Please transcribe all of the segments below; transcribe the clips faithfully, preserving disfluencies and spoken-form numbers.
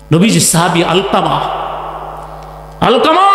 নবীজি সাহাবী আলকামা আলকামা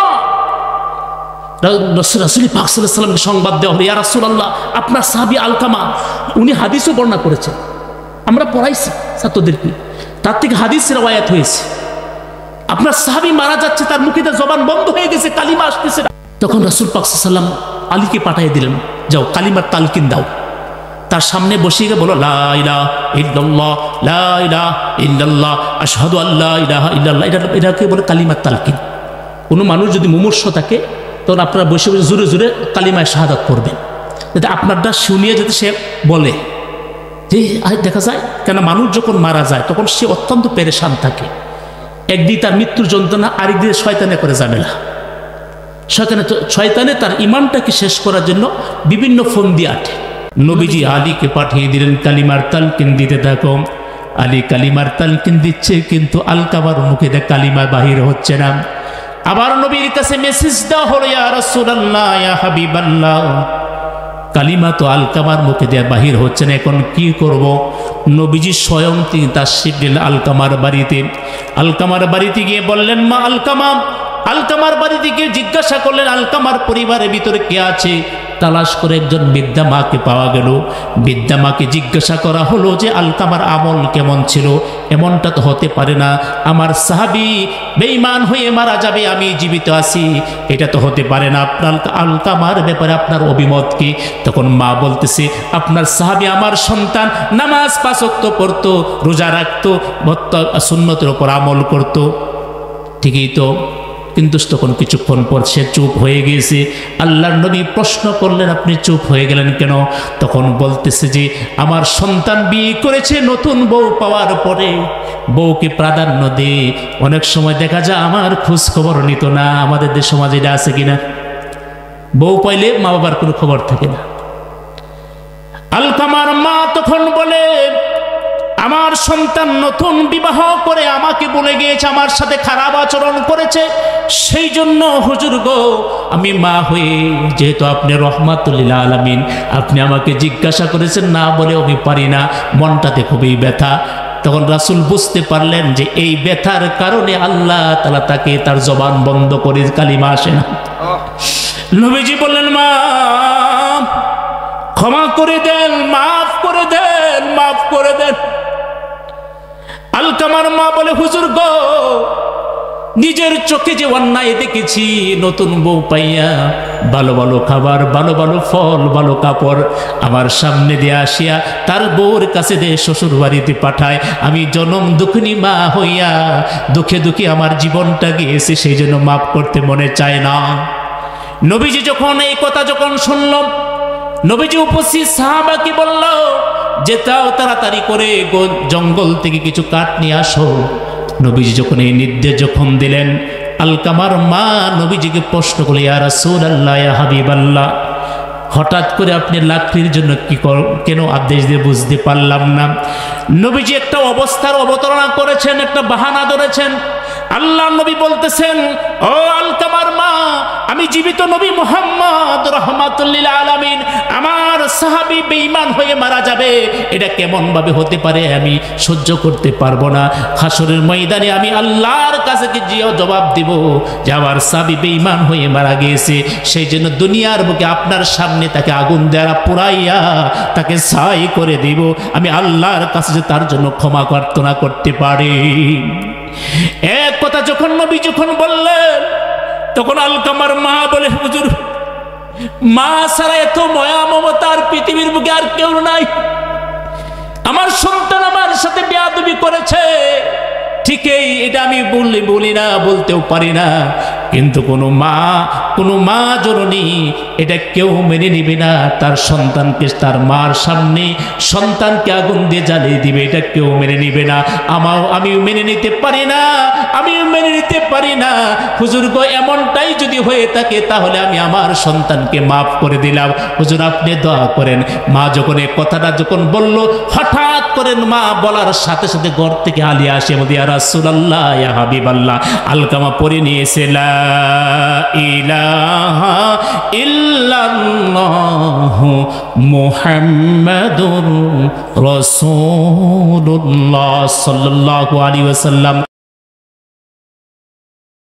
রাসূল পাক সাল্লাল্লাহু আলাইহি ওয়াসাল্লামকে সংবাদ দেওয়া হলো, ইয়া রাসূলুল্লাহ, আপনার সাহাবী আলকামা, উনি হাদিসও বর্ণনা করেছেন, আমরা পড়াইছি ছাত্রদেরকে, তার থেকে হাদিস রওয়ায়াত হয়েছে, আপনার সাহাবী মারা যাচ্ছে, তার মুখে জবান বন্ধ হয়ে গেছে, কালিমা আসতেছে না। তখন রাসূল পাক সাল্লাল্লাহু আলাইহি ওয়াসাল্লাম আলীকে পাঠিয়ে দিলেন, যাও কালিমার তালকিন দাও। তার সামনে বসিয়ে গিয়ে বলো, লা ইলাহা ইল্লাল্লাহ, লা ইলাহা ইল্লাল্লাহ, আশহাদু আল্লা ইলাহা ইল্লাল্লাহ। এটা এটাকে বলে কালিমার তালকিন। কোনো মানুষ যদি মুমূর্ষু থাকে তখন আপনারা বসে বসে জোরে জোরে কালিমায় শাহাদাত পড়বেন, যাতে আপনারটা শুনিয়ে যাতে সে বলে। যে দেখা যায় কেন, মানুষ যখন মারা যায় তখন সে অত্যন্ত পেরেশান থাকে, একদিকে তার মৃত্যুর যন্ত্রণা, আরেকদিকে শয়তানে করে ঝামেলা। শয়তানে শয়তানে তার ইমানটাকে শেষ করার জন্য বিভিন্ন ফোন দিয়ে আটে। নবীজি আলীকে পাঠিয়ে দিলেন, কালিমার তালকিন দিতে থাকো। আলী কালিমার তালকিন দিচ্ছে, কিন্তু আলকামার মুখে দিয়ে কালিমা বাহির হচ্ছে না। আবার নবীর কাছে মেসেজ দেওয়া হলো, ইয়া রাসূলুল্লাহ, ইয়া হাবিবাল্লাহ, কালিমা তো আলকামার মুখে দিয়ে বাহির হচ্ছে না, এখন কি করব? নবীজি স্বয়ং তিনি তাশরীফ দিলেন আলকামার বাড়িতে। আলকামার বাড়িতে গিয়ে বললেন, মা আলকামা। আলকামার বাড়িতে গিয়ে জিজ্ঞাসা করলেন, আলকামার পরিবারের ভিতরে কে আছে? তালাশ করে একজন বৃদ্ধা মাকে পাওয়া গেল। বৃদ্ধা মাকে জিজ্ঞাসা করা হলো যে আলকামার আমল কেমন ছিল? এমনটা তো হতে পারে না, আমার সাহাবী বেঈমান হয়ে মারা যাবে, আমি জীবিত আছি, এটা তো হতে পারে না। আপনার আলকামার ব্যাপারে আপনার অভিমত কি? তখন মা বলতেছে, আপনার সাহাবী আমার সন্তান, নামাজ পাঁচ ওয়াক্ত পড়তো, রোজা রাখতো, সুন্নতের উপর আমল করতো। ঠিকই তো, কিন্তু তখন কিছুক্ষণ পর সে চুপ হয়ে গিয়েছে। আল্লাহর নবী প্রশ্ন করলেন, আপনি চুপ হয়ে গেলেন কেন? তখন বলতেছে যে আমার সন্তান বিয়ে করেছে, নতুন বউ পাওয়ার পরে বউকে প্রাধান্য দে। অনেক সময় দেখা যায় আমার খোঁজ খবর নিত না। আমাদের দেশ সমাজে এটা আছে কিনা? বউ পাইলে মা বাবার কোনো খবর থাকে না। আলকামার মা তখন বলে, আমার সন্তান নতুন বিবাহ করে আমাকে বলে গিয়েছে, আমার সাথে খারাপ আচরণ করেছে, সেই জন্য হুজুর গো, আমি মা হয়ে, যেহেতু আপনি রহমাতুল লিল আলামিন, আপনি আমাকে জিজ্ঞাসা করেছেন, না বলে আমি পারি না, মনটাতে খুবই ব্যথা। তখন রাসূল বুঝতে পারলেন যে এই ব্যথার কারণে আল্লাহ তাআলা তাকে তার জবান বন্ধ করে কালিমা আসে না। নবীজি বললেন, মা ক্ষমা করে দেন, মাফ করে দেন, মাফ করে দেন। আলকামার মা বলে, হুজুর গো, নিজের চোখে যে অন্যায় দেখেছি, নতুন বউ পাইয়া ভালো ভালো খাবার, ভালো ভালো ফল, ভালো কাপড় আমার সামনে দিয়ে আসিয়া তার বউর কাছে দিয়ে শ্বশুর বাড়িতে পাঠায়, আমি জনম দুঃখিনী মা হইয়া দুঃখে দুঃখে আমার জীবনটা গিয়েছে, সেই জন্য মাফ করতে মনে চায় না। নবীজি যখন এই কথা যখন শুনল, নবীজি উপস্থিত সাহাবাকে বলল, যেতাও তাড়াতাড়ি করে জঙ্গল থেকে কিছু কাঠ নিয়ে আসো। নবীজি যখন এই নির্দেশ যখন দিলেন, আলকামার মা নবীজিকে প্রশ্ন করল, ইয়া রাসূলুল্লাহ, ইয়া হাবিবাল্লাহ, হঠাৎ করে আপনি লাকড়ির জন্য কি কেন আদেশ দিয়ে বুঝতে পারলাম না। নবীজি একটা অবস্থার অবতারণা করেছেন, একটা বাহানা ধরেছেন। আল্লাহ নবী বলতেছেন, ও আলকামার মা, আমি জীবিত নবী মুহাম্মদ রাহমাতুল লিল আলামিন, আমার সাহাবী বেঈমান হয়ে মারা যাবে, এটা কেমন ভাবে হতে পারে? আমি সহ্য করতে পারবো না। হাসরের ময়দানে আমি আল্লাহর কাছে গিয়ে জবাব দিব যে আমার সাহাবী বেঈমান হয়ে মারা গিয়েছে, সেই জন্য দুনিয়ার বুকে আপনার সামনে তাকে আগুন দ্বারা পোড়াইয়া তাকে ছাই করে দিব। আমি আল্লাহর কাছে যে তার জন্য ক্ষমা প্রার্থনা করতে পারি। এক কথা যখন নবী যখন বললেন, তখন আলকামার মা বলে, হুজুর, মা ছাড়া এত মায়া মমতার পৃথিবীর বুকে আর কেউ নাই। আমার সন্তান আমার সাথে বেয়াদবি করেছে, ঠিকই, এটা আমি বললে বলি না, বলতেও পারি না, কিন্তু কোনো মা, কোনো মা জননী এটা কেউ মেনে নিবে না। তার সন্তানকে তার মার সামনে সন্তানকে আগুন দিয়ে জ্বালিয়ে দিবে, এটা কেউ মেনে নিবে না। আমার আমিও মেনে নিতে পারি না, আমিও মেনে নিতে পারি না। হুজুর গো, এমনটাই যদি হয়ে থাকে তাহলে আমি আমার সন্তানকে মাফ করে দিলাম। হুজুর, আপনি দোয়া করেন। মা যখন এই কথাটা যখন বলল, হঠাৎ করেন মা বলার সাথে সাথে ঘর থেকে আলী আসে, ইয়া রাসূলুল্লাহ, ইয়া হাবিবাল্লাহ, আলকামা পড়ে নিয়েছে, লা ইলাহা ইল্লাল্লাহু মুহাম্মাদুর রাসূলুল্লাহ সাল্লাল্লাহু আলাইহি ওয়াসাল্লাম।